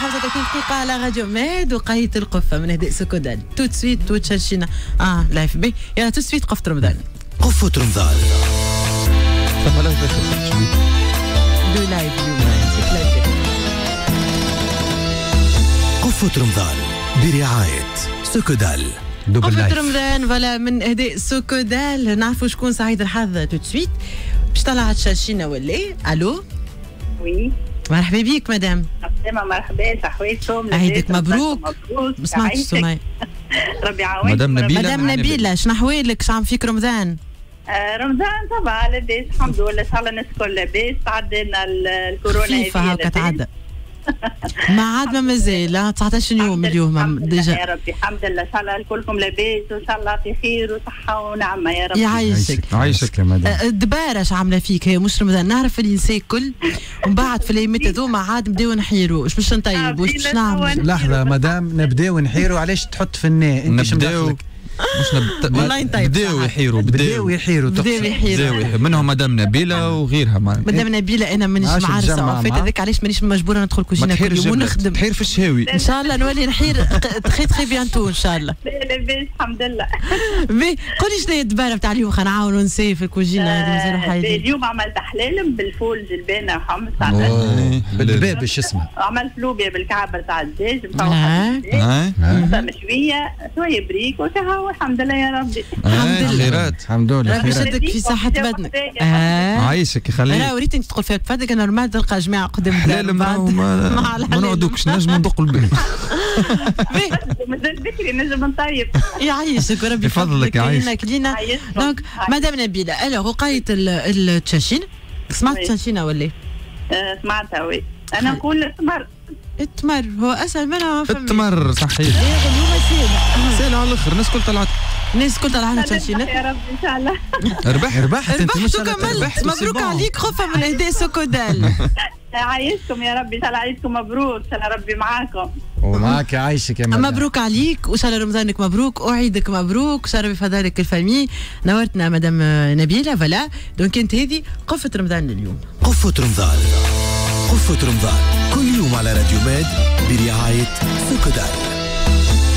35 دقيقة على راديو ميد وقاية القفة من هداء سكودال. تو تسويت تو تشاشينا لايف بي يا تو تسويت قفة رمضان. قفة رمضان. دو لايف اليوم. قفة رمضان برعاية سكودال. قفة رمضان فوالا من هداء سكودال. نعرفوا شكون سعيد الحظ تو تسويت باش طلعت شاشينا ولا الو. وي مرحبا بيك مدام. مرحبا صحويتكم. عيدك مبروك. ما سمعتش سمية. ربي يعاونك. مدام نبيلة شنو احوالك؟ شو عم فيك رمضان؟ رمضان طبعا لاباس الحمد لله، ان شاء الله الناس الكل لاباس. تعدينا الكورونا خفيفة هاكا تعدى. ما عاد ما مازال 19 يوم اليوم ديجا. يا ربي الحمد لله، ان شاء الله كلكم لاباس وان شاء الله في خير وصحه ونعمه يا رب. يعيشك يا مدام. الدبارة اش عامله فيك هي مش رمضان؟ نعرف اللي نسى الكل ومن بعد في الايامات هذوما عاد نبداو نحيروا. واش باش نطيب واش باش نعمل؟ لحظة مدام، نبداو نحيروا. علاش تحط في الناء؟ انت نبداو والله نطيب. بداو يحيروا منهم مدام نبيلة وغيرها. مدام نبيلة انا مانيش معرسة وفات هذاك علاش مانيش مجبورة ندخل كوجينة كل يوم ونخدم. تحير في الشهاوي ان شاء الله نولي نحير تخي بيانتو ان شاء الله. لاباس الحمد لله. قولي شنو هي الدبارة بتاع اليوم؟ خلينا نعاونوا نسي في الكوجينة هذه. اليوم عملت حلال بالفول جلبانة وحمص. بالدباب ايش اسمه؟ عملت لوبيا بالكعبة تاع الدجاج مشوية شوية بريك وكهوة. الحمد لله يا ربي. خيرات الحمد لله. ربي يشدك في صحة بدنك. عايشك يخليك. انا وريت انت تدخل فيها بفدك. انا نورمال تلقى جماعة قدام حلال ما نعودوكش نجم ندق البيت. مازال بكري نجم نطيب. يعيشك وربي يفضلك. يعيشك كلينا. دونك مدام نبيلة الوغ وقاية التشاشين. سمعت تشاشينا ولا؟ سمعتها وي. انا نقول التمر هو اسهل منها. التمر صحيح. سهل على الاخر. الناس كل طلعت تشاشينا. يا رب ان شاء الله. ربحت انت مش كملت. مبروك عليك خفة من هداء سكودال. عايشكم يا رب ان شاء الله. عيدكم مبروك ان شاء الله. ربي معاكم ومعك. عايشك يا مدام. مبروك عليك وان شاء الله رمضانك مبروك وعيدك مبروك وان شاء الله بفضلك الفامي. نورتنا مدام نبيلة. فوالا دونك انت هذه قفة رمضان اليوم. قفة رمضان. قفة رمضان كل يوم على راديو ميد برعاية سكودال.